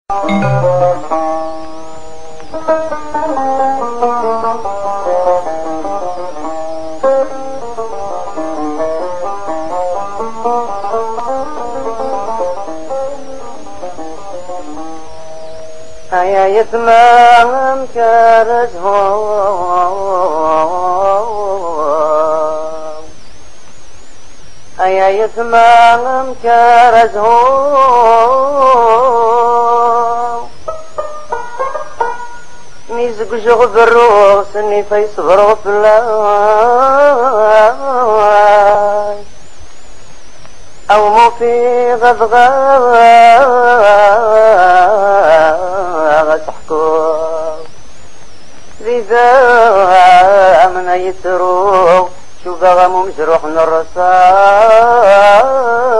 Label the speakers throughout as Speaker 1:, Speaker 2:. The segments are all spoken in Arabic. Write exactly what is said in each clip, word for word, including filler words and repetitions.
Speaker 1: يا يتمام كارزهم يا يتمام كارزهم نيزق جغ بالروس اني فيصبروا في الله او مو في غضغاء تحكو إذا من يترو شو بغى مجروح نرصا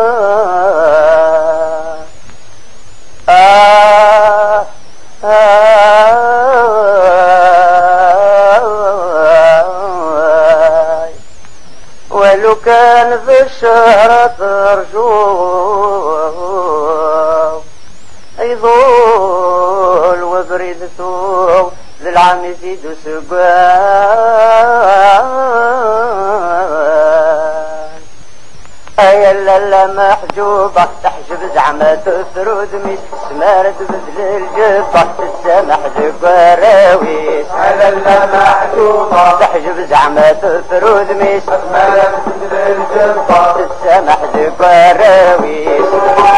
Speaker 1: آه آه ولو كان في الشهر ترجو يظل وبريدته للعام يزيد سقوان أيا لالا محجوبة تحجب زعمة تثرود ميس سمارة بدل الجبة تسامح ذك وراويس
Speaker 2: أيا لالا محجوبة
Speaker 1: تحجب زعمة تثرود ميس
Speaker 2: سمارة بدل الجبة
Speaker 1: تسامح ذك وراويس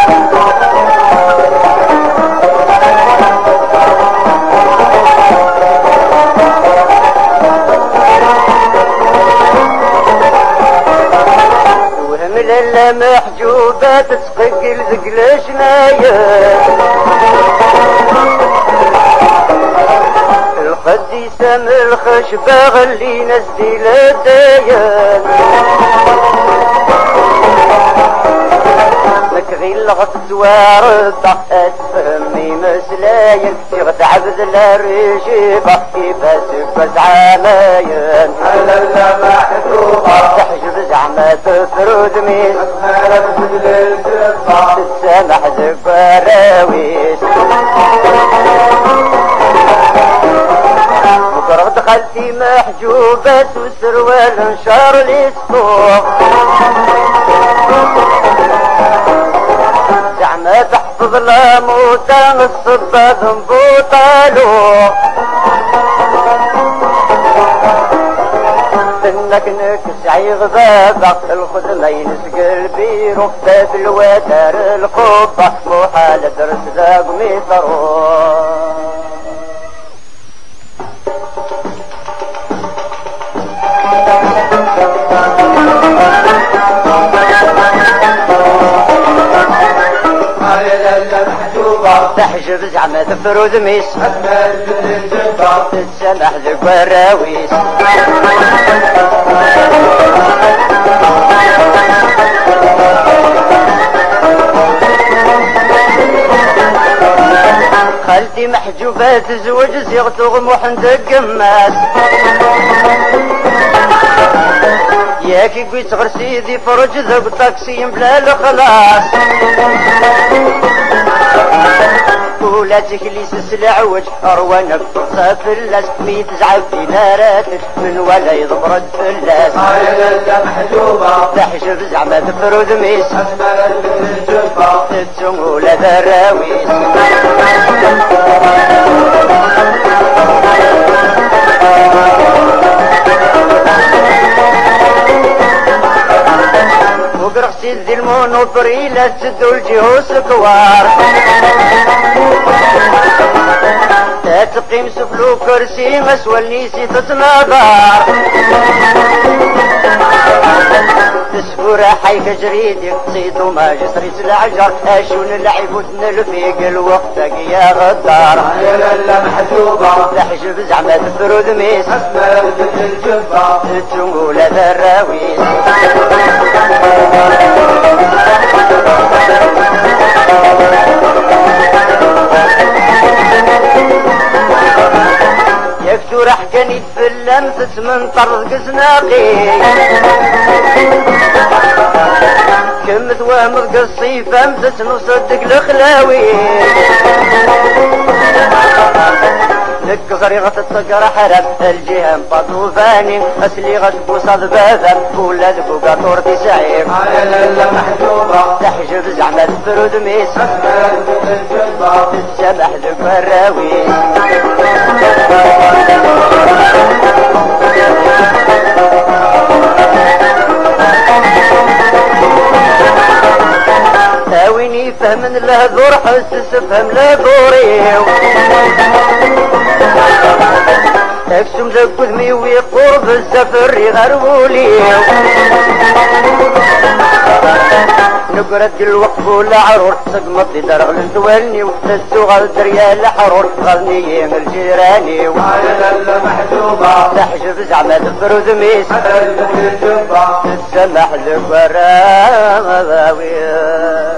Speaker 1: لالا محجوبة تسقق ذقل شنايا الخد يسام الخشبة غلي نسدي لدايا مكغي لغط زوارد اتفهمي مسلايا تغت عبد الرجيبة كيفاس بس عمايا
Speaker 2: أيا لالا محجوبة
Speaker 1: تحجب زعمة تثرود ميس
Speaker 2: سمارة بدل الجبة
Speaker 1: تسامح ذك وراويس بكرة دخلتي محجوبة وسروال انشار لي سطوح زعما تحفظ لا موتى الصبا ذنبوطالو انك نكسعي غبابة الخدمة ينسق البيرو باب الوتر القبة محال درس ذاق ميطرو تحجب زعما تفرود ميس
Speaker 2: سمارة بدل الجبة
Speaker 1: تسامح ذك وراويس خالتي محجوبة تزوج زيغ تغمح عند قماس ياكي قويت غير سيدي فرج ذوق طاكسي بلا الخلاص ولا تكليس السلعوج اروانك تصاف اللاس ميت زعب ديناراتك من ولا يضبر الفلاس
Speaker 2: أيا لالا محجوبة
Speaker 1: تحجب زعما تفرود ميس
Speaker 2: سمارة بدل الجبة
Speaker 1: تتسم ولا ذراويس وقرق سيدي المونوبري لا تسدو الجهو سكوار تقيم سفلو كرسي مسوى النيسي تتناظر تسفور حيك جريدك تصيد وما جسري العجر اشون اللعب وتنلفيق الوقت يا غدار
Speaker 2: أيا لالا محجوبة
Speaker 1: تحجب زعما تفرود ميس
Speaker 2: سمارة بدل الجبة
Speaker 1: تتسمو لا ذراويس يكتو راح كان يتفلم تسمن طرد قزناقي كم توهم قصي فمزت نصدق الخلاوي كزريغة الطقر حرم الجهام طوفاني أسلي غتبوصاد بابا ولا ذبوقة طور تسعير
Speaker 2: يا لالا محجوبة
Speaker 1: تحجب زعما الفرود ميس تسمح ذك الراوي تاويني فهم الهذور حسس فهم لذوري اكسم زكو ذمي ويقرب السفر يغرولي نقرد الوقف ولا عرور سقمط لي درغ لنتوالني وتسو غالدر يا الحرور غالني الجيراني
Speaker 2: يا لالا محجوبة
Speaker 1: تحجب زعما تفرد ميس
Speaker 2: الجبة
Speaker 1: تسمح لك ورا